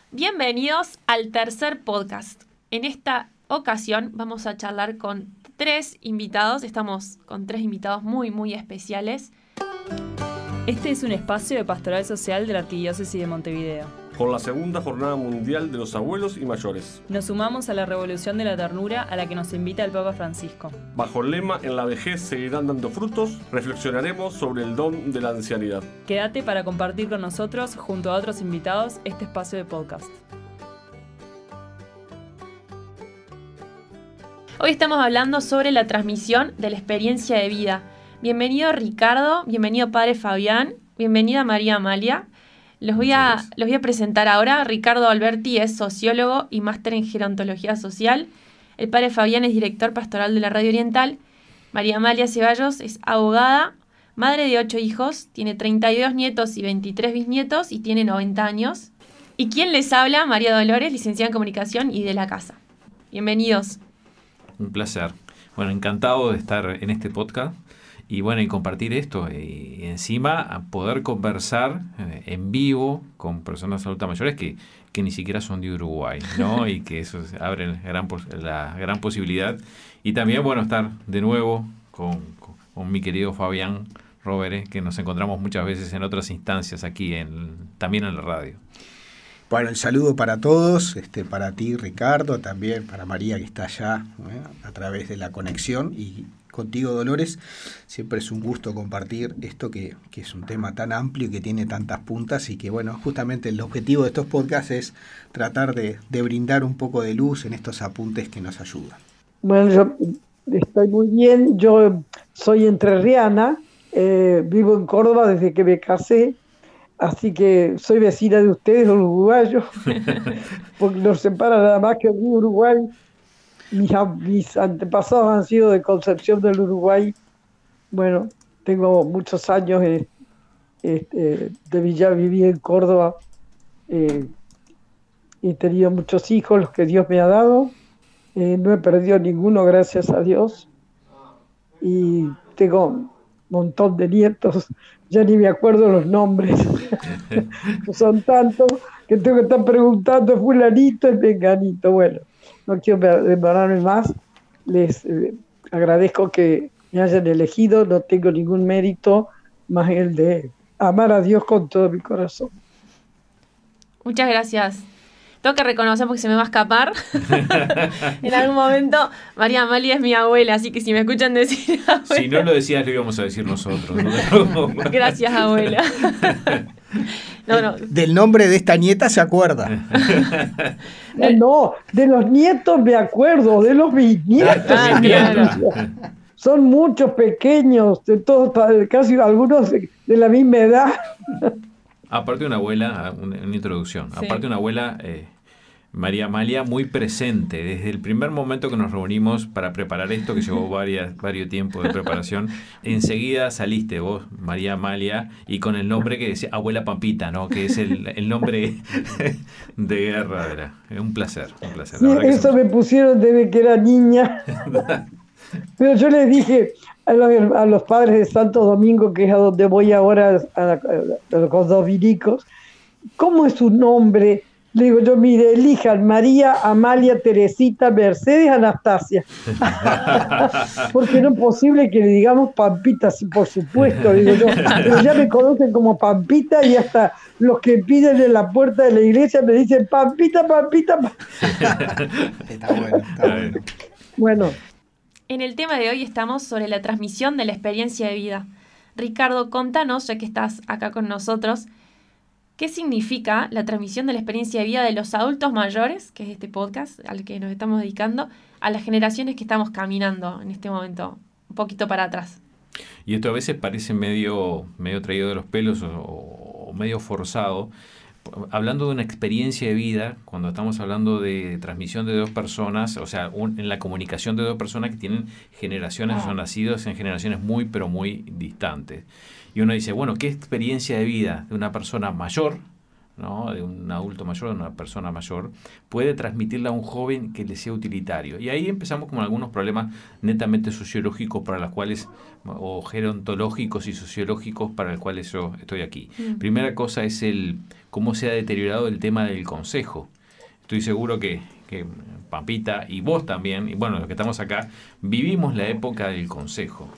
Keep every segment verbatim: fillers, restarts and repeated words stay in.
Bienvenidos al tercer podcast. En esta ocasión vamos a charlar con tres invitados. Estamos con tres invitados muy, muy especiales. Este es un espacio de pastoral social de la Arquidiócesis de Montevideo. Con la segunda Jornada Mundial de los Abuelos y Mayores. Nos sumamos a la revolución de la ternura a la que nos invita el Papa Francisco. Bajo el lema "En la vejez seguirán dando frutos", reflexionaremos sobre el don de la ancianidad. Quédate para compartir con nosotros, junto a otros invitados, este espacio de podcast. Hoy estamos hablando sobre la transmisión de la experiencia de vida. Bienvenido Ricardo, bienvenido Padre Fabián, bienvenida María Amalia. Los voy, a, los voy a presentar ahora. Ricardo Alberti es sociólogo y máster en gerontología social. El padre Fabián es director pastoral de la Radio Oriental. María Amalia Ceballos es abogada, madre de ocho hijos, tiene treinta y dos nietos y veintitrés bisnietos y tiene noventa años. ¿Y quién les habla? María Dolores, licenciada en comunicación y de la casa. Bienvenidos. Un placer. Bueno, encantado de estar en este podcast. Y bueno, y compartir esto, y encima a poder conversar eh, en vivo con personas adultas mayores que, que ni siquiera son de Uruguay, ¿no? Y que eso abre gran, la gran posibilidad. Y también, bueno, estar de nuevo con, con, con mi querido Fabián Rovere, que nos encontramos muchas veces en otras instancias aquí, en, también en la radio. Bueno, el saludo para todos, este, para ti Ricardo, también para María que está allá, ¿eh? A través de la conexión, y contigo Dolores. Siempre es un gusto compartir esto que, que es un tema tan amplio y que tiene tantas puntas, y que bueno, justamente el objetivo de estos podcasts es tratar de, de brindar un poco de luz en estos apuntes que nos ayudan. Bueno, yo estoy muy bien, yo soy entrerriana, eh, vivo en Córdoba desde que me casé, así que soy vecina de ustedes, los uruguayos, porque nos separa nada más que el río Uruguay. Mis, mis antepasados han sido de Concepción del Uruguay. Bueno, tengo muchos años eh, este, de Villa, viví en Córdoba. Eh, he tenido muchos hijos, los que Dios me ha dado. Eh, no he perdido ninguno, gracias a Dios. Y tengo un montón de nietos. Ya ni me acuerdo los nombres. Son tantos que tengo que estar preguntando fulanito y menganito. Bueno, no quiero demorarme más. Les eh, agradezco que me hayan elegido. No tengo ningún mérito más el de amar a Dios con todo mi corazón. Muchas gracias. Tengo que reconocer porque se me va a escapar. En algún momento, María Amalia es mi abuela, así que si me escuchan decir abuela... Si no lo decías, lo íbamos a decir nosotros. ¿No? Gracias, abuela. No, no. Del nombre de esta nieta se acuerda. No, no, de los nietos me acuerdo, de los bisnietos. Ah, claro. Son muchos pequeños, de todos, casi algunos de, de la misma edad. Aparte una abuela, una, una introducción, sí. Aparte una abuela, eh, María Amalia, muy presente. Desde el primer momento que nos reunimos para preparar esto, que llevó varias, varios tiempos de preparación, enseguida saliste vos, María Amalia, y con el nombre que decía Abuela Pampita, ¿no? Que es el, el nombre de guerra. Era. Es un placer, un placer. Sí, eso me pusieron desde que era niña. Pero yo les dije a los, a los padres de Santo Domingo, que es a donde voy ahora, a, a, a los dominicos, ¿cómo es su nombre? Le digo yo, mire, elijan María, Amalia, Teresita, Mercedes, Anastasia. Porque no es posible que le digamos Pampita, sí, por supuesto, digo yo. Pero ya me conocen como Pampita, y hasta los que piden en la puerta de la iglesia me dicen Pampita, Pampita, Pampita. Está bueno, está bueno. Bueno. En el tema de hoy estamos sobre la transmisión de la experiencia de vida. Ricardo, contanos, ya que estás acá con nosotros, ¿qué significa la transmisión de la experiencia de vida de los adultos mayores, que es este podcast al que nos estamos dedicando, a las generaciones que estamos caminando en este momento, un poquito para atrás? Y esto a veces parece medio, medio traído de los pelos o, o medio forzado. Hablando de una experiencia de vida, cuando estamos hablando de transmisión de dos personas, o sea, un, en la comunicación de dos personas que tienen generaciones, son nacidos en generaciones muy, pero muy distantes. Y uno dice, bueno, ¿qué experiencia de vida de una persona mayor ¿no? De un adulto mayor, de una persona mayor, puede transmitirla a un joven que le sea utilitario. Y ahí empezamos con algunos problemas netamente sociológicos para los cuales, o gerontológicos y sociológicos para los cuales yo estoy aquí. Mm. Primera cosa es el cómo se ha deteriorado el tema del consejo. Estoy seguro que, que Pampita y vos también, y bueno, los que estamos acá, vivimos la época del consejo.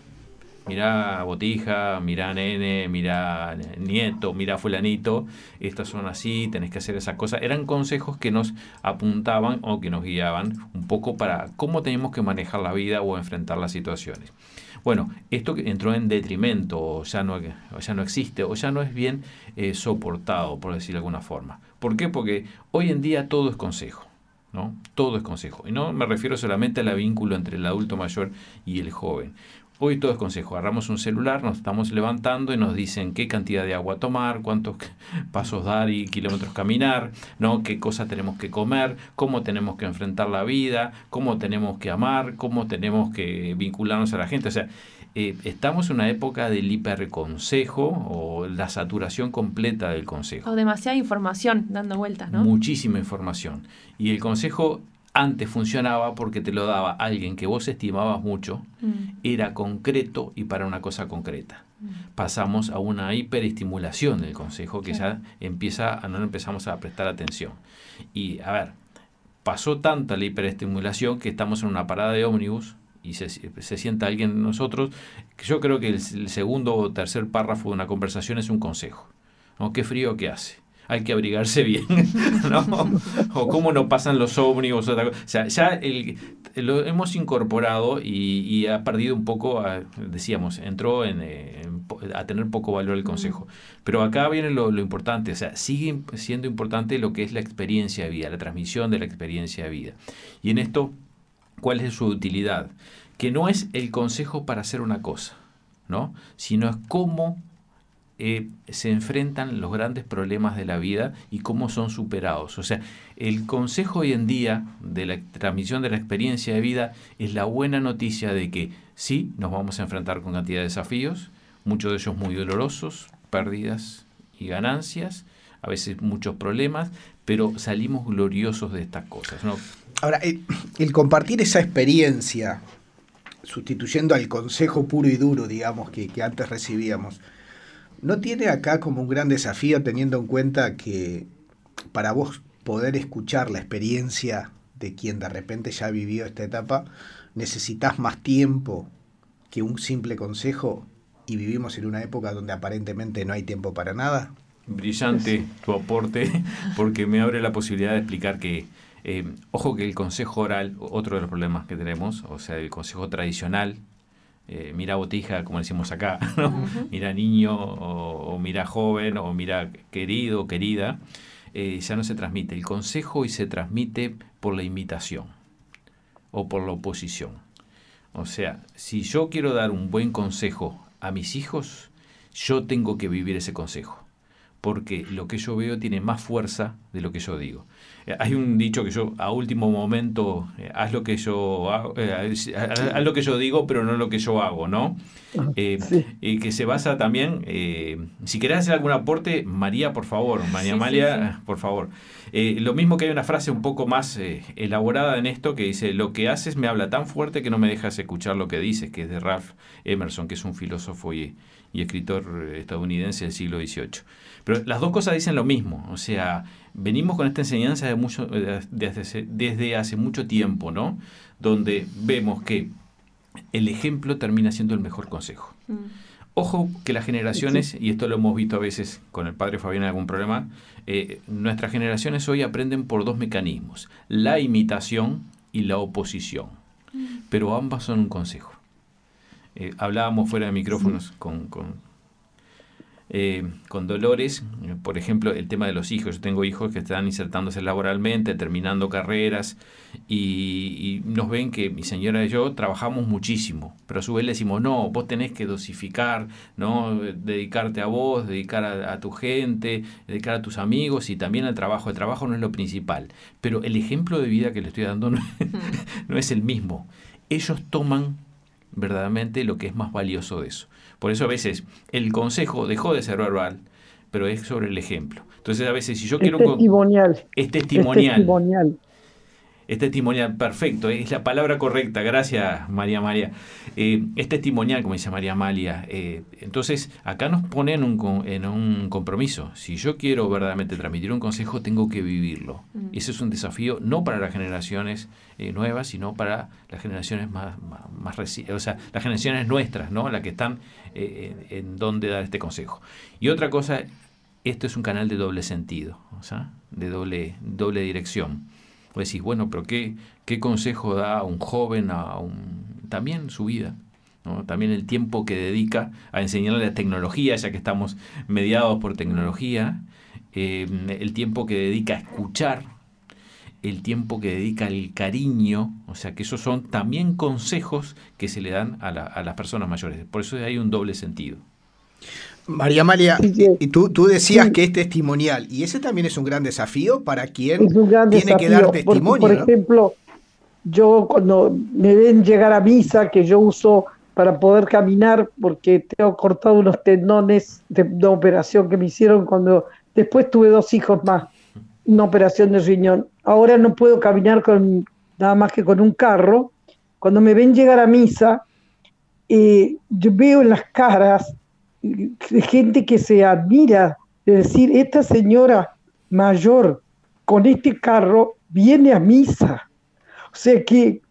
Mirá Botija, mirá Nene, mirá Nieto, mirá fulanito, estas son así, tenés que hacer esa cosa. Eran consejos que nos apuntaban o que nos guiaban un poco para cómo tenemos que manejar la vida o enfrentar las situaciones. Bueno, esto entró en detrimento, o ya no, o ya no existe, o ya no es bien eh, soportado, por decirlo de alguna forma. ¿Por qué? Porque hoy en día todo es consejo, ¿no? Todo es consejo. Y no me refiero solamente al vínculo entre el adulto mayor y el joven. Hoy todo es consejo. Agarramos un celular, nos estamos levantando y nos dicen qué cantidad de agua tomar, cuántos pasos dar y kilómetros caminar, ¿no? Qué cosas tenemos que comer, cómo tenemos que enfrentar la vida, cómo tenemos que amar, cómo tenemos que vincularnos a la gente. O sea, eh, estamos en una época del hiperconsejo o la saturación completa del consejo. O demasiada información dando vueltas, ¿no? Muchísima información. Y el consejo antes funcionaba porque te lo daba alguien que vos estimabas mucho, mm. era concreto y para una cosa concreta. Mm. Pasamos a una hiperestimulación del consejo que claro. ya empieza a no empezamos a prestar atención. Y a ver, pasó tanta la hiperestimulación que estamos en una parada de ómnibus y se, se sienta alguien de nosotros, que yo creo que el, el segundo o tercer párrafo de una conversación es un consejo, ¿no? Qué frío que hace. Hay que abrigarse bien, ¿no? O cómo no pasan los ómnibus. O sea, ya el, lo hemos incorporado y, y ha perdido un poco, a, decíamos, entró en, en, a tener poco valor el consejo. Pero acá viene lo, lo importante, o sea, sigue siendo importante lo que es la experiencia de vida, la transmisión de la experiencia de vida. Y en esto, ¿cuál es su utilidad? Que no es el consejo para hacer una cosa, ¿no? Sino es cómo Eh, se enfrentan los grandes problemas de la vida y cómo son superados. O sea, el consejo hoy en día de la transmisión de la experiencia de vida es la buena noticia de que sí, nos vamos a enfrentar con cantidad de desafíos, muchos de ellos muy dolorosos, pérdidas y ganancias, a veces muchos problemas, pero salimos gloriosos de estas cosas, ¿no? Ahora, el, el compartir esa experiencia, sustituyendo al consejo puro y duro, digamos, que, que antes recibíamos, ¿no tiene acá como un gran desafío teniendo en cuenta que para vos poder escuchar la experiencia de quien de repente ya vivió esta etapa, necesitas más tiempo que un simple consejo y vivimos en una época donde aparentemente no hay tiempo para nada? Brillante tu aporte, porque me abre la posibilidad de explicar que, eh, ojo que el consejo oral, otro de los problemas que tenemos, o sea, el consejo tradicional, Eh, mira Botija, como decimos acá, ¿no? Uh-huh. Mira niño, o, o mira joven, o mira querido, querida, eh, ya no se transmite. El consejo hoy se transmite por la imitación o por la oposición. O sea, si yo quiero dar un buen consejo a mis hijos, yo tengo que vivir ese consejo, porque lo que yo veo tiene más fuerza de lo que yo digo. Eh, hay un dicho que yo, a último momento, eh, haz lo que yo hago, eh, haz, haz lo que yo digo, pero no lo que yo hago, ¿no? Eh, sí. eh, que se basa también, eh, si querés hacer algún aporte, María, por favor, María sí, Amalia, sí, sí. por favor. Eh, lo mismo que hay una frase un poco más eh, elaborada en esto que dice, lo que haces me habla tan fuerte que no me dejas escuchar lo que dices, que es de Ralph Emerson, que es un filósofo y, y escritor estadounidense del siglo dieciocho. Pero las dos cosas dicen lo mismo, o sea, venimos con esta enseñanza de mucho, desde, desde hace mucho tiempo, ¿no? Donde vemos que el ejemplo termina siendo el mejor consejo. Mm. Ojo que las generaciones, y esto lo hemos visto a veces con el padre Fabián en algún problema, eh, nuestras generaciones hoy aprenden por dos mecanismos, la imitación y la oposición, mm. pero ambas son un consejo. Eh, hablábamos fuera de micrófonos sí. con... con Eh, con Dolores, eh, por ejemplo, el tema de los hijos. Yo tengo hijos que están insertándose laboralmente, terminando carreras, y, y nos ven que mi señora y yo trabajamos muchísimo, pero a su vez le decimos, no, vos tenés que dosificar, ¿no? Dedicarte a vos, dedicar a, a tu gente, dedicar a tus amigos y también al trabajo. El trabajo no es lo principal, pero el ejemplo de vida que le estoy dando no, no es el mismo. Ellos toman verdaderamente lo que es más valioso de eso. Por eso a veces el consejo dejó de ser verbal, pero es sobre el ejemplo. Entonces, a veces, si yo Es quiero... testimonial. Es testimonial. Es testimonial. Es testimonial, perfecto, es la palabra correcta, gracias María María. Eh, es testimonial, como dice María Amalia. Eh, entonces, acá nos ponen un, en un compromiso. Si yo quiero verdaderamente transmitir un consejo, tengo que vivirlo. Mm. Ese es un desafío no para las generaciones eh, nuevas, sino para las generaciones más, más, más reci- o sea, las generaciones nuestras, ¿no? Las que están eh, en, en donde dar este consejo. Y otra cosa, esto es un canal de doble sentido, o sea, de doble, doble dirección. Vos decís, bueno, pero ¿qué, qué consejo da a un joven, a un también su vida, ¿no? También el tiempo que dedica a enseñarle la tecnología, ya que estamos mediados por tecnología, eh, el tiempo que dedica a escuchar, el tiempo que dedica al cariño, o sea que esos son también consejos que se le dan a, la, a las personas mayores. Por eso hay un doble sentido. María Amalia, Sí, sí. y tú, tú decías Sí. que es testimonial, y ese también es un gran desafío para quien Es un gran tiene desafío, que dar porque, testimonio, por ¿no? ejemplo, yo cuando me ven llegar a misa, que yo uso para poder caminar, porque tengo cortado unos tendones de una operación que me hicieron cuando después tuve dos hijos más, una operación de riñón. Ahora no puedo caminar con nada más que con un carro. Cuando me ven llegar a misa, eh, yo veo en las caras eh, de gente que se admira, de decir, esta señora mayor con este carro viene a misa. O sea que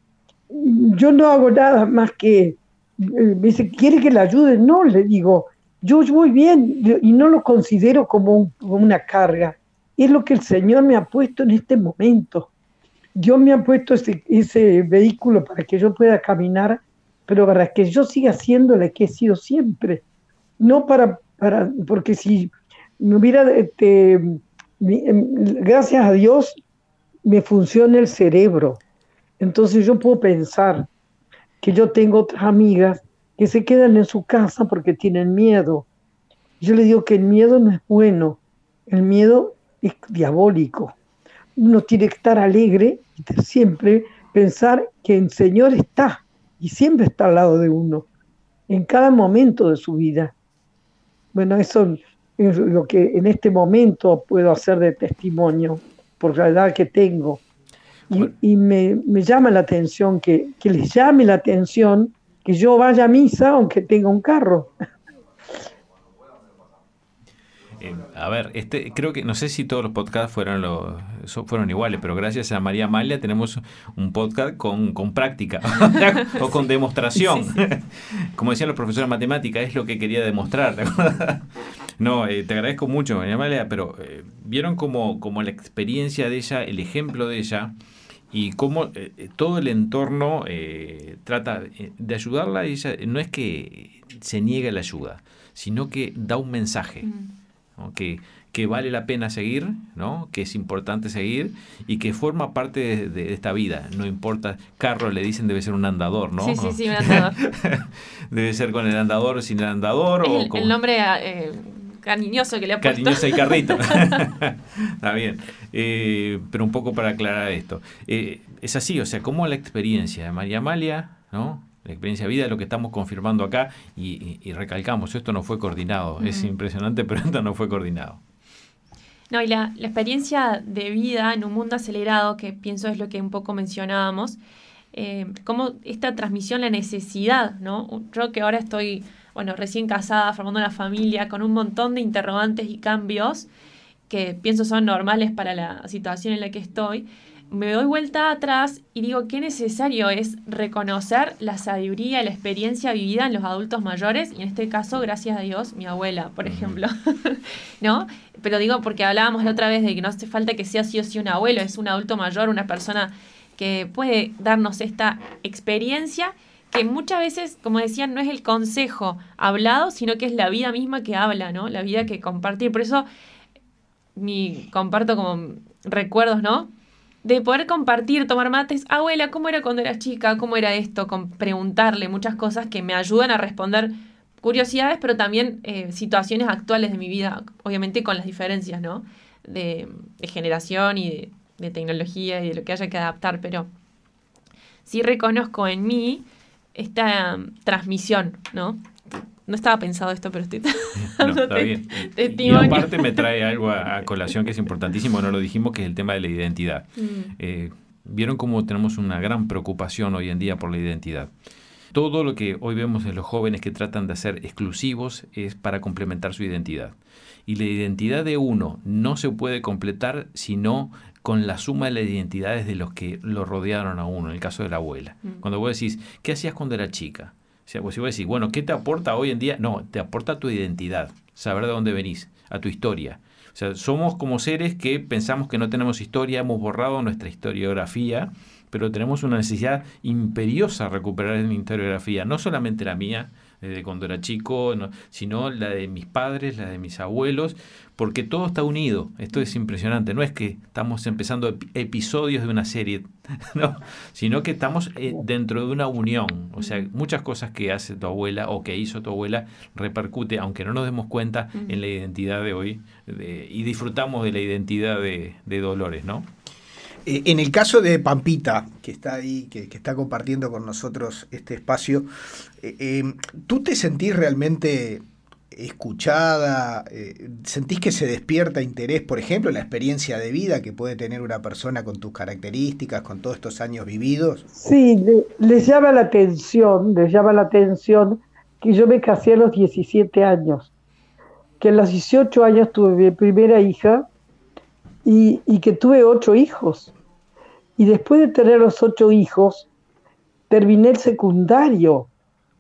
yo no hago nada más que, eh, me dice, ¿quiere que la ayude? No, le digo, yo voy bien yo- y no lo considero como, un- como una carga. Es lo que el Señor me ha puesto en este momento. Dios me ha puesto ese, ese vehículo para que yo pueda caminar, pero para que yo siga siendo la que he sido siempre. No para, para porque si me hubiera, este, mi- em, gracias a Dios, me funciona el cerebro. Entonces yo puedo pensar que yo tengo otras amigas que se quedan en su casa porque tienen miedo. Yo le digo que el miedo no es bueno, el miedo es diabólico. Uno tiene que estar alegre y siempre pensar que el Señor está y siempre está al lado de uno, en cada momento de su vida. Bueno, eso es lo que en este momento puedo hacer de testimonio por la edad que tengo. Y, Bueno. y me, me llama la atención que, que les llame la atención que yo vaya a misa aunque tenga un carro. Eh, a ver, este, creo que no sé si todos los podcasts fueron los so- fueron iguales, pero gracias a María Amalia tenemos un podcast con, con práctica o con demostración. Sí, sí. Como decían los profesores de matemática, es lo que quería demostrar. ¿te acuerdas? No, eh, te agradezco mucho, María Amalia, pero eh, vieron como, como la experiencia de ella, el ejemplo de ella y cómo eh, todo el entorno eh, trata eh, de ayudarla. Y ella no es que se niegue la ayuda, sino que da un mensaje. Mm. ¿no? Que, que vale la pena seguir, ¿no? Que es importante seguir y que forma parte de, de esta vida. No importa, carro le dicen debe ser un andador, ¿no? Sí, sí, sí, un andador. Debe ser con el andador o sin el andador. Es o el, con... el nombre eh, cariñoso que le ha puesto. Cariñosa y carrito. Está bien. Eh, pero un poco para aclarar esto. Eh, es así, o sea, como la experiencia de María Amalia, ¿no? La experiencia de vida es lo que estamos confirmando acá y, y, y recalcamos, esto no fue coordinado. Mm. Es impresionante, pero esto no fue coordinado. No, y la, la experiencia de vida en un mundo acelerado, que pienso es lo que un poco mencionábamos, eh, como esta transmisión, la necesidad, ¿no? Yo que ahora estoy, bueno, recién casada, formando una familia, con un montón de interrogantes y cambios que pienso son normales para la situación en la que estoy, me doy vuelta atrás y digo qué necesario es reconocer la sabiduría, la experiencia vivida en los adultos mayores, y en este caso, gracias a Dios, mi abuela, por ejemplo, ¿no? Pero digo, porque hablábamos la otra vez de que no hace falta que sea sí o sí un abuelo, es un adulto mayor, una persona que puede darnos esta experiencia que muchas veces, como decían, no es el consejo hablado, sino que es la vida misma que habla, ¿no? La vida que compartir. Por eso mi, comparto como recuerdos, ¿no? De poder compartir, tomar mates. Abuela, ¿cómo era cuando eras chica? ¿Cómo era esto? Con preguntarle muchas cosas que me ayudan a responder curiosidades, pero también eh, situaciones actuales de mi vida, obviamente con las diferencias, ¿no? De, de generación y de, de tecnología y de lo que haya que adaptar, pero sí reconozco en mí esta um, transmisión, ¿no? No estaba pensado esto, pero estoy no, está bien. testimonio. Y aparte me trae algo a, a colación que es importantísimo, no lo dijimos, que es el tema de la identidad. Mm. Eh, Vieron cómo tenemos una gran preocupación hoy en día por la identidad. Todo lo que hoy vemos en los jóvenes que tratan de ser exclusivos es para complementar su identidad. Y la identidad de uno no se puede completar sino con la suma de las identidades de los que lo rodearon a uno, en el caso de la abuela. Mm. Cuando vos decís, ¿qué hacías cuando era chica? O sea, pues si vos decís, bueno, ¿qué te aporta hoy en día? No, te aporta tu identidad, saber de dónde venís, a tu historia. O sea, somos como seres que pensamos que no tenemos historia, hemos borrado nuestra historiografía, pero tenemos una necesidad imperiosa de recuperar mi historiografía, no solamente la mía, desde cuando era chico, no, sino la de mis padres, la de mis abuelos, porque todo está unido. Esto es impresionante. No es que estamos empezando ep- episodios de una serie, no, sino que estamos eh, dentro de una unión. O sea, muchas cosas que hace tu abuela o que hizo tu abuela repercute, aunque no nos demos cuenta, en la identidad de hoy de, y disfrutamos de la identidad de, de Dolores, ¿no? En el caso de Pampita, que está ahí, que, que está compartiendo con nosotros este espacio, eh, eh, ¿tú te sentís realmente escuchada? Eh, ¿Sentís que se despierta interés, por ejemplo, en la experiencia de vida que puede tener una persona con tus características, con todos estos años vividos? Sí, le, les llama la atención, les llama la atención que yo me casé a los diecisiete años, que a los dieciocho años tuve mi primera hija y, y que tuve ocho hijos. Y después de tener los ocho hijos, terminé el secundario,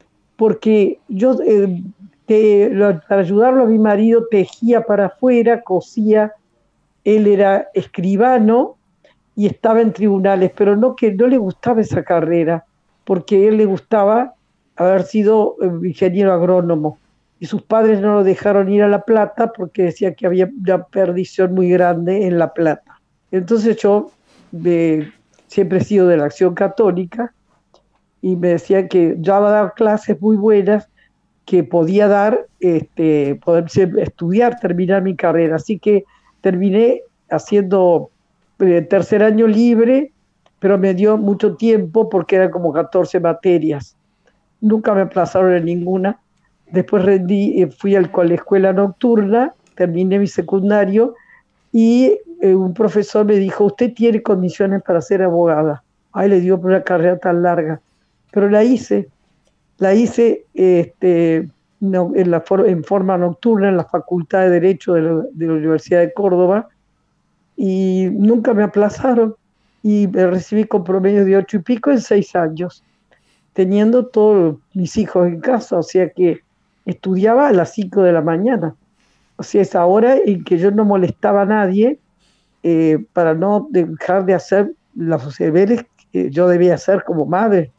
porque yo, eh, te, para ayudarlo a mi marido, tejía para afuera, cosía. Él era escribano y estaba en tribunales, pero no, que no le gustaba esa carrera, porque a él le gustaba haber sido ingeniero agrónomo. Y sus padres no lo dejaron ir a La Plata porque decía que había una perdición muy grande en La Plata. Entonces yo... De, siempre he sido de la Acción Católica y me decían que ya iba a dar clases muy buenas, que podía dar, este, poder estudiar, terminar mi carrera. Así que terminé haciendo eh, tercer año libre, pero me dio mucho tiempo porque eran como catorce materias. Nunca me aplazaron en ninguna. Después rendí, eh, fui a la escuela nocturna, terminé mi secundario y eh, un profesor me dijo, usted tiene condiciones para ser abogada. Ay, le dio por una carrera tan larga. Pero la hice, la hice este, no, en, la for- en forma nocturna en la Facultad de Derecho de la, de la Universidad de Córdoba y nunca me aplazaron y me recibí con promedio de ocho y pico en seis años, teniendo todos mis hijos en casa, o sea que estudiaba a las cinco de la mañana. O sea, es ahora en que yo no molestaba a nadie eh, para no dejar de hacer los deberes que yo debía hacer como madre.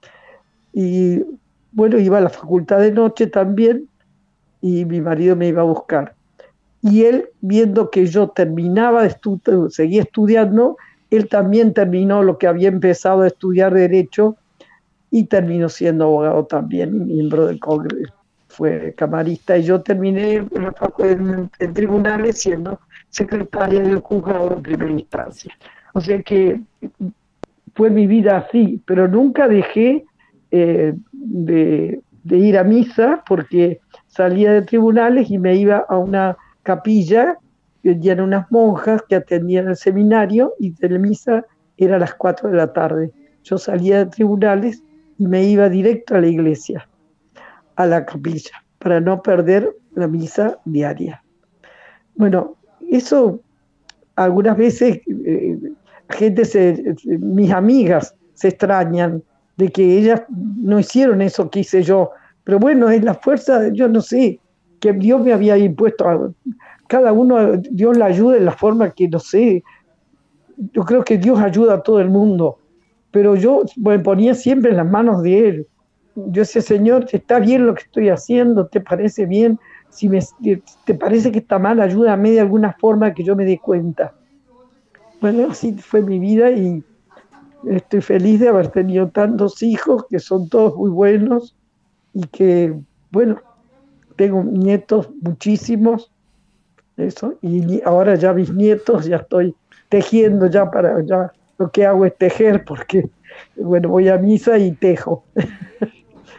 Y bueno, iba a la facultad de noche también y mi marido me iba a buscar. Y él, viendo que yo terminaba de estu- seguía estudiando, él también terminó lo que había empezado a estudiar Derecho y terminó siendo abogado también, miembro del Congreso. Fue camarista y yo terminé en, en, en tribunales siendo secretaria del juzgado de primera instancia. O sea que fue mi vida así, pero nunca dejé eh, de, de ir a misa porque salía de tribunales y me iba a una capilla que eran unas monjas que atendían el seminario y de la misa era a las cuatro de la tarde. Yo salía de tribunales y me iba directo a la iglesia, a la capilla, para no perder la misa diaria. Bueno, eso algunas veces eh, gente se, mis amigas se extrañan de que ellas no hicieron eso que hice yo, pero bueno, es la fuerza, yo no sé, que Dios me había impuesto a cada uno, Dios la ayuda en la forma que no sé, yo creo que Dios ayuda a todo el mundo, pero yo me ponía siempre en las manos de Él. Yo decía, Señor, ¿está bien lo que estoy haciendo? ¿Te parece bien? Si me, te parece que está mal, ayúdame de alguna forma que yo me dé cuenta. Bueno, así fue mi vida y estoy feliz de haber tenido tantos hijos que son todos muy buenos y que, bueno, tengo nietos muchísimos, eso, y ahora ya mis nietos, ya estoy tejiendo ya para, ya lo que hago es tejer porque, bueno, voy a misa y tejo.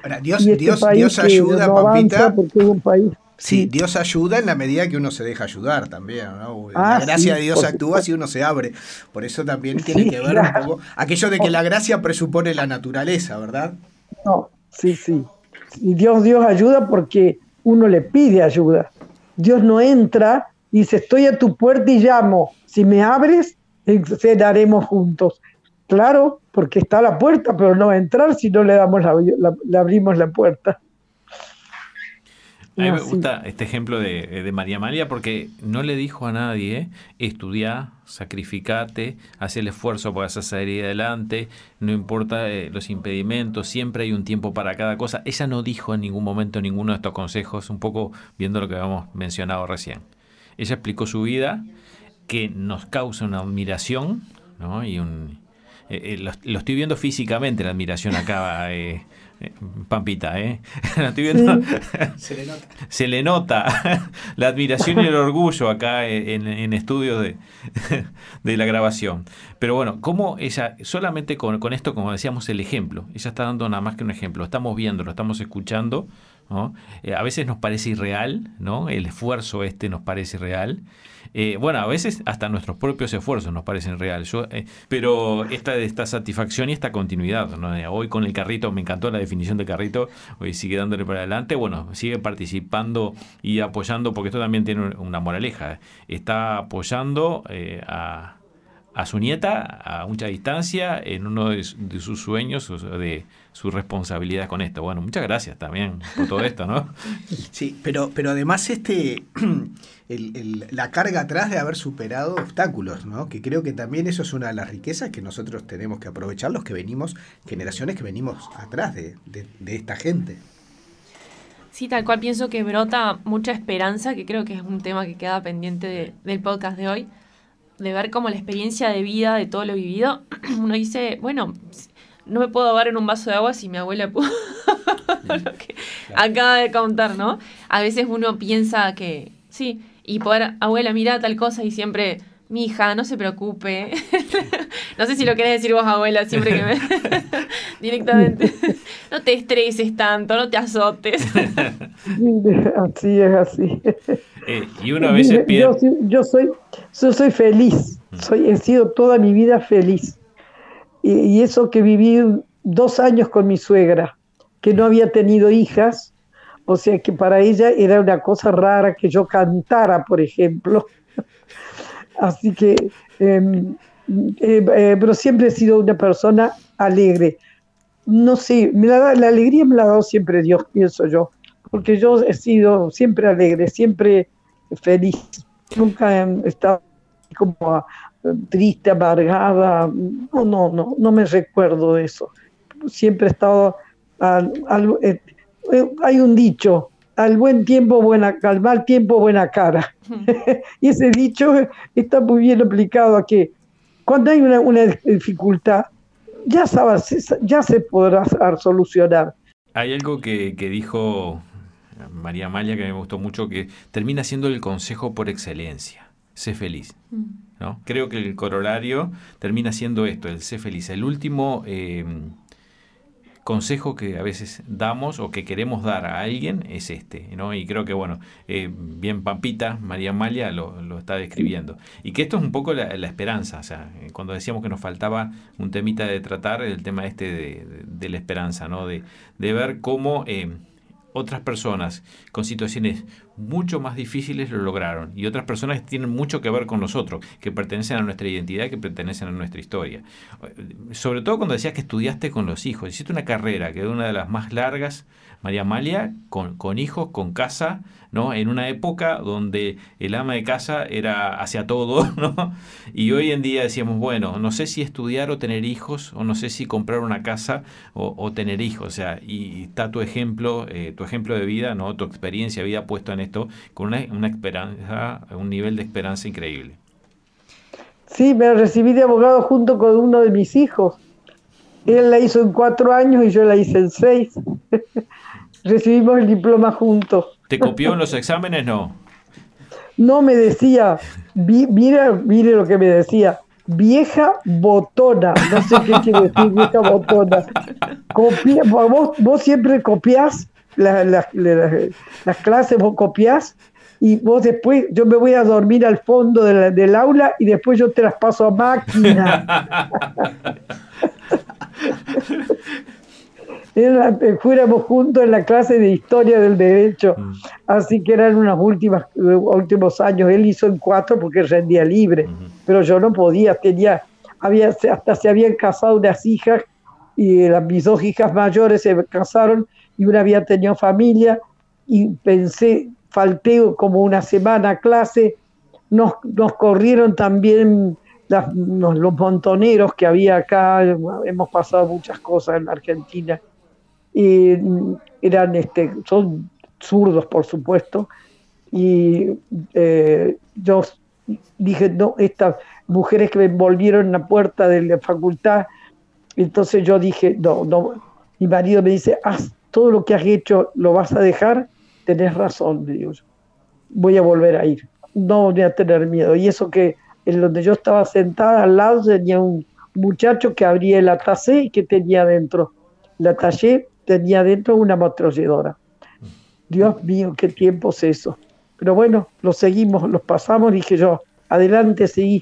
Ahora, Dios, y este Dios, país Dios que ayuda, no Pampita. avanza porque es un país. Sí, Sí. Dios ayuda en la medida que uno se deja ayudar también, ¿no? Ah, La gracia sí, de Dios por actúa supuesto. si uno se abre. Por eso también tiene Sí, que ver claro. un poco aquello de que la gracia presupone la naturaleza, ¿verdad? No, sí, sí. Y Dios, Dios ayuda porque uno le pide ayuda. Dios no entra y dice, estoy a tu puerta y llamo. Si me abres, cenaremos juntos. Claro, porque está a la puerta, pero no va a entrar si no le damos la, la- le abrimos la puerta. A mí me Así. gusta este ejemplo de, de María Amalia porque no le dijo a nadie, estudiá, sacrificate, haz el esfuerzo para salir adelante, no importa eh, los impedimentos, siempre hay un tiempo para cada cosa. Ella no dijo en ningún momento ninguno de estos consejos, un poco viendo lo que habíamos mencionado recién. Ella explicó su vida, que nos causa una admiración, ¿no? Y un... eh, eh, lo, lo estoy viendo físicamente, la admiración acá, eh, eh, Pampita, ¿eh? La estoy viendo... Se le nota. Se le nota la admiración y el orgullo acá en, en estudios de, de la grabación. Pero bueno, cómo ella, solamente con, con esto, como decíamos, el ejemplo, ella está dando nada más que un ejemplo, estamos viendo, lo estamos escuchando, ¿no? Eh, a veces nos parece irreal, ¿no? El esfuerzo este nos parece irreal. Eh, bueno, a veces hasta nuestros propios esfuerzos nos parecen reales. Yo, eh, pero esta, esta satisfacción y esta continuidad, ¿no? Hoy con el carrito, me encantó la definición de carrito, hoy sigue dándole para adelante, bueno, sigue participando y apoyando, porque esto también tiene una moraleja, está apoyando eh, a, a su nieta a mucha distancia en uno de, de sus sueños, de sus responsabilidades con esto. Bueno, muchas gracias también por todo esto, ¿no? Sí, pero, pero además este el, el, la carga atrás de haber superado obstáculos, ¿no? Que creo que también eso es una de las riquezas que nosotros tenemos que aprovechar, los que venimos, generaciones que venimos atrás de, de, de esta gente. Sí, tal cual pienso que brota mucha esperanza, que creo que es un tema que queda pendiente de, del podcast de hoy, de ver cómo la experiencia de vida, de todo lo vivido, uno dice, bueno, no me puedo ahogar en un vaso de agua si mi abuela pudo, lo que acaba de contar, ¿no? A veces uno piensa que, sí, y poder, abuela, mira tal cosa, y siempre, mi hija, no se preocupe. No sé si lo querés decir vos, abuela, siempre que me... directamente. No te estreses tanto, no te azotes. Así es, así. Eh, y uno a veces pide... Yo, yo, soy, yo soy feliz, soy, he sido toda mi vida feliz. Y, y eso que viví dos años con mi suegra, que no había tenido hijas, o sea que para ella era una cosa rara que yo cantara, por ejemplo. Así que, eh, eh, eh, pero siempre he sido una persona alegre. No sé, me la, la alegría me la ha dado siempre Dios, pienso yo, porque yo he sido siempre alegre, siempre feliz. Nunca he estado como triste, amargada. No, no, no, no me recuerdo de eso. Siempre he estado... Al, al, eh, hay un dicho, al buen tiempo, buena, al mal tiempo, buena cara. Y ese dicho está muy bien aplicado a que cuando hay una, una dificultad, ya, sabes, ya se podrá solucionar. Hay algo que, que dijo María Amalia que me gustó mucho, que termina siendo el consejo por excelencia. Sé feliz, ¿no? Creo que el corolario termina siendo esto, el sé feliz. El último... Eh, consejo que a veces damos o que queremos dar a alguien es este, ¿no? Y creo que, bueno, eh, bien Pampita, María Amalia lo, lo está describiendo. Y que esto es un poco la, la esperanza, o sea, cuando decíamos que nos faltaba un temita de tratar, el tema este de, de, de la esperanza, ¿no? De, de ver cómo eh, otras personas con situaciones mucho más difíciles lo lograron y otras personas que tienen mucho que ver con nosotros, que pertenecen a nuestra identidad, que pertenecen a nuestra historia. Sobre todo cuando decías que estudiaste con los hijos, hiciste una carrera que es una de las más largas, María Amalia, con, con hijos, con casa, ¿no? En una época donde el ama de casa era hacia todo, ¿no? Y hoy en día decíamos, bueno, no sé si estudiar o tener hijos, o no sé si comprar una casa o, o tener hijos, o sea, y está tu ejemplo, eh, tu ejemplo de vida, ¿no? Tu experiencia de vida puesto en esto, con una, una esperanza, un nivel de esperanza increíble. Sí, me recibí de abogado junto con uno de mis hijos. Él la hizo en cuatro años y yo la hice en seis. Recibimos el diploma juntos. ¿Te copió en los exámenes? No. No, me decía, vi, mira, mire lo que me decía, vieja botona. No sé qué quiere decir vieja botona. Copia, vos, vos siempre copiás la, la, la, las clases, vos copiás y vos después, yo me voy a dormir al fondo de la, del aula y después yo te las paso a máquina. Era, fuéramos juntos en la clase de historia del derecho, mm. así que eran unos últimos, últimos años. Él hizo en cuatro porque rendía libre, mm. pero yo no podía, tenía, había, hasta se habían casado unas hijas y las, mis dos hijas mayores se casaron y una había tenido familia y pensé, falté como una semana a clase, nos, nos corrieron también las, los, los montoneros que había acá, hemos pasado muchas cosas en la Argentina. Y eran este, son zurdos, por supuesto, y eh, yo dije, no, estas mujeres que me envolvieron en la puerta de la facultad, entonces yo dije, no, no, mi marido me dice, haz todo lo que has hecho, ¿lo vas a dejar? Tenés razón, le digo yo, voy a volver a ir, no voy a tener miedo. Y eso que en donde yo estaba sentada al lado tenía un muchacho que abría el atacé y que tenía dentro, la tallé, tenía dentro una ametralladora. Dios mío, qué tiempo es eso. Pero bueno, lo seguimos, los pasamos, dije yo, adelante, seguí.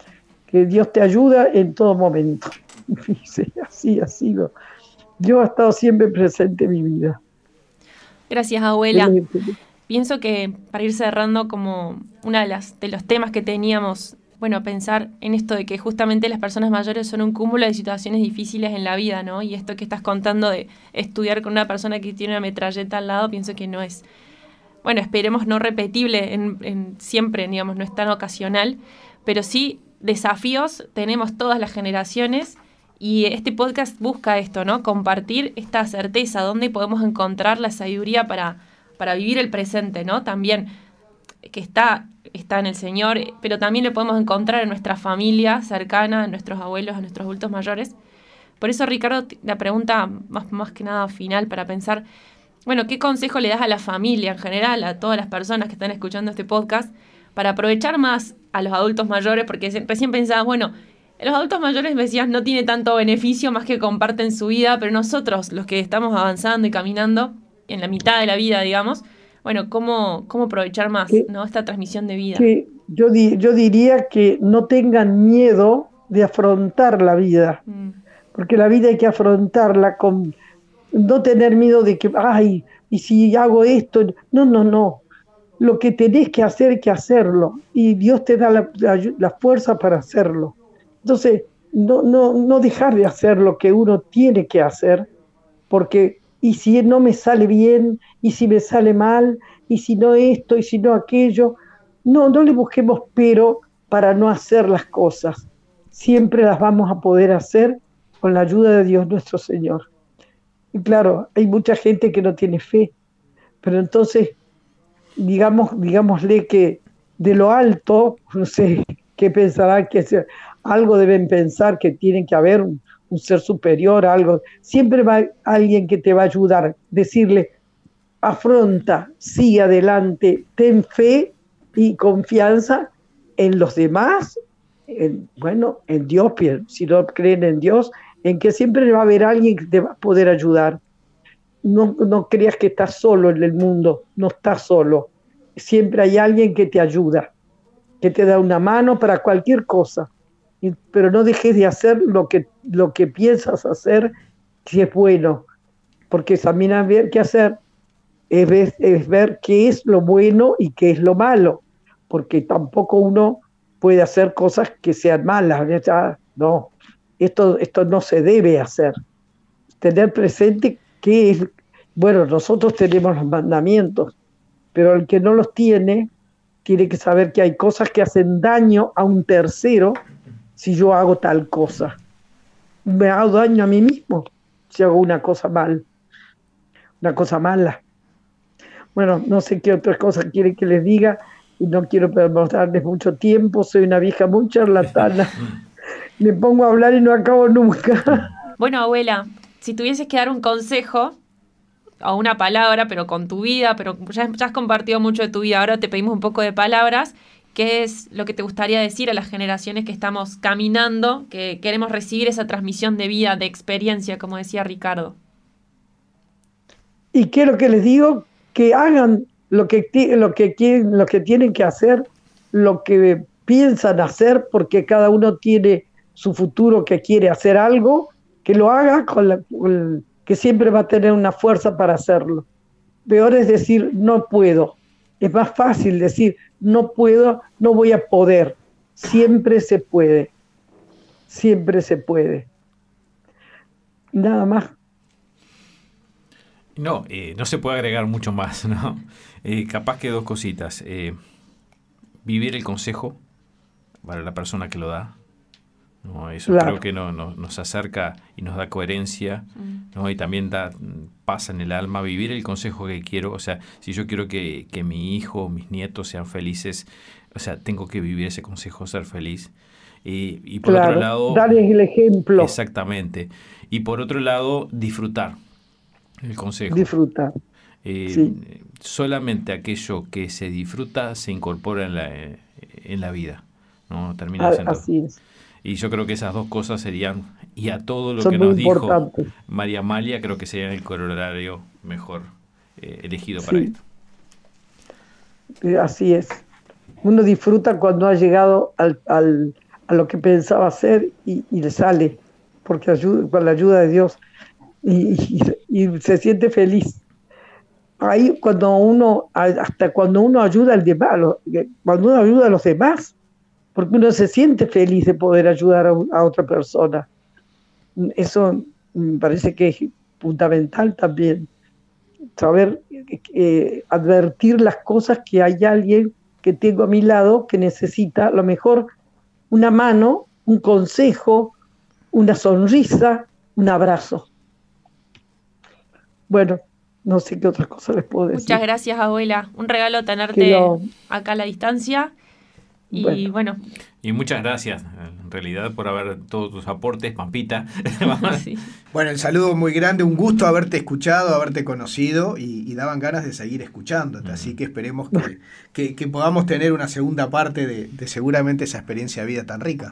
Que Dios te ayuda en todo momento. Y sí, así ha sido. Dios ha estado siempre presente en mi vida. Gracias, abuela. Pienso que para ir cerrando, como una de las de los temas que teníamos, bueno, pensar en esto de que justamente las personas mayores son un cúmulo de situaciones difíciles en la vida, ¿no? Y esto que estás contando de estudiar con una persona que tiene una metralleta al lado, pienso que no es, bueno, esperemos no repetible en, en siempre, digamos, no es tan ocasional, pero sí desafíos tenemos todas las generaciones y este podcast busca esto, ¿no? Compartir esta certeza, dónde podemos encontrar la sabiduría para, para vivir el presente, ¿no? También que está... está en el Señor, pero también lo podemos encontrar en nuestra familia cercana, en nuestros abuelos, en nuestros adultos mayores. Por eso, Ricardo, la pregunta más, más que nada final para pensar, bueno, ¿qué consejo le das a la familia en general, a todas las personas que están escuchando este podcast, para aprovechar más a los adultos mayores? Porque recién pensabas, bueno, los adultos mayores, me decías, no tiene tanto beneficio más que comparten su vida, pero nosotros, los que estamos avanzando y caminando, en la mitad de la vida, digamos, bueno, ¿cómo, cómo aprovechar más, que, ¿no? esta transmisión de vida? Que yo, di, yo diría que no tengan miedo de afrontar la vida, mm. porque la vida hay que afrontarla con no tener miedo de que, ay, y si hago esto, no, no, no. Lo que tenés que hacer hay que hacerlo, y Dios te da la, la, la fuerza para hacerlo. Entonces, no, no, no dejar de hacer lo que uno tiene que hacer, porque y si no me sale bien, y si me sale mal, y si no esto, y si no aquello. No, no le busquemos pero para no hacer las cosas. Siempre las vamos a poder hacer con la ayuda de Dios nuestro Señor. Y claro, hay mucha gente que no tiene fe, pero entonces, digamos, digámosle que de lo alto, no sé, qué pensarán, que algo deben pensar que tienen que haber un, un ser superior, algo. Siempre va alguien que te va a ayudar, decirle, afronta, sigue adelante, ten fe y confianza en los demás, en, bueno, en Dios, si no creen en Dios, en que siempre va a haber alguien que te va a poder ayudar. No, no creas que estás solo en el mundo, no estás solo. Siempre hay alguien que te ayuda, que te da una mano para cualquier cosa. Pero no dejes de hacer lo que, lo que piensas hacer, si es bueno, porque también hay ver qué hacer, es ver, es ver qué es lo bueno y qué es lo malo, porque tampoco uno puede hacer cosas que sean malas. Ya, no, esto, esto no se debe hacer. Tener presente que es, bueno, nosotros tenemos los mandamientos, pero el que no los tiene, tiene que saber que hay cosas que hacen daño a un tercero. Si yo hago tal cosa, me hago daño a mí mismo si hago una cosa mal, una cosa mala. Bueno, no sé qué otras cosas quieren que les diga y no quiero darles mucho tiempo, soy una vieja muy charlatana. Me pongo a hablar y no acabo nunca. Bueno, abuela, si tuvieses que dar un consejo o una palabra, pero con tu vida, pero ya, ya has compartido mucho de tu vida, ahora te pedimos un poco de palabras ¿qué es lo que te gustaría decir a las generaciones que estamos caminando, que queremos recibir esa transmisión de vida, de experiencia, como decía Ricardo? Y quiero que les digo que hagan lo que, lo que quieren, lo que tienen que hacer, lo que piensan hacer, porque cada uno tiene su futuro, que quiere hacer algo, que lo haga con la, con, que siempre va a tener una fuerza para hacerlo. Peor es decir no puedo. Es más fácil decir no puedo, no voy a poder. Siempre se puede. Siempre se puede. Nada más. No, eh, no se puede agregar mucho más, ¿no? Eh, capaz que dos cositas. Eh, vivir el consejo para la persona que lo da. ¿No? Eso claro. Creo que no, no, nos acerca y nos da coherencia, ¿no? Y también da paz en el alma. Vivir el consejo que quiero. O sea, si yo quiero que, que mi hijo o mis nietos sean felices, o sea, tengo que vivir ese consejo, ser feliz. Y, y por claro, otro lado... darles el ejemplo. Exactamente. Y por otro lado, disfrutar el consejo. Disfrutar. Eh, sí. Solamente aquello que se disfruta se incorpora en la, en la vida, ¿no? Termina siendo... Así es. Y yo creo que esas dos cosas serían, y a todo lo Son que nos dijo importantes. María Amalia, creo que sería el corolario mejor eh, elegido para sí. esto. Así es. Uno disfruta cuando ha llegado al, al, a lo que pensaba hacer y, y le sale, porque ayuda, con la ayuda de Dios, y, y, y se siente feliz. Ahí cuando uno, hasta cuando uno ayuda al demás, cuando uno ayuda a los demás, porque uno se siente feliz de poder ayudar a, a otra persona. Eso me parece que es fundamental también, saber eh, advertir las cosas que hay alguien que tengo a mi lado que necesita, a lo mejor una mano, un consejo, una sonrisa, un abrazo. Bueno, no sé qué otras cosas les puedo decir. Muchas gracias, abuela. Un regalo tenerte lo... acá a la distancia. Y bueno. bueno. Y muchas gracias, en realidad, por haber todos tus aportes, Pampita. Sí. Bueno, el saludo muy grande, un gusto haberte escuchado, haberte conocido y, y daban ganas de seguir escuchándote. Uh-huh. Así que esperemos que, que, que podamos tener una segunda parte de, de seguramente esa experiencia de vida tan rica.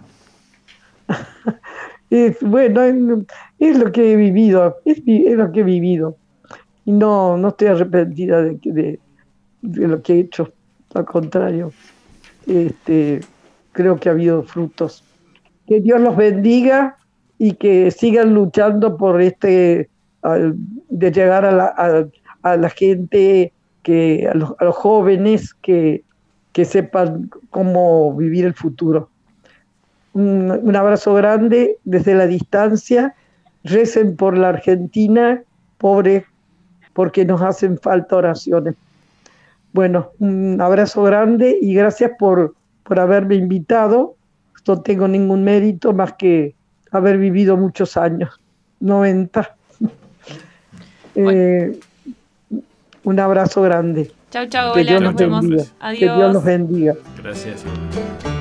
Es, bueno, es, es lo que he vivido, es, es lo que he vivido. Y no, no estoy arrepentida de, de, de lo que he hecho, al contrario. Este, creo que ha habido frutos. Que Dios los bendiga y que sigan luchando por este uh, de llegar a la, a, a la gente, que a los, a los jóvenes que, que sepan cómo vivir el futuro. Un, un abrazo grande desde la distancia. Recen por la Argentina, pobre, porque nos hacen falta oraciones. Bueno, un abrazo grande y gracias por, por haberme invitado. No tengo ningún mérito más que haber vivido muchos años, noventa. eh, un abrazo grande. Chau, chau, abuela, nos vemos. Adiós. Que Dios los bendiga. Gracias.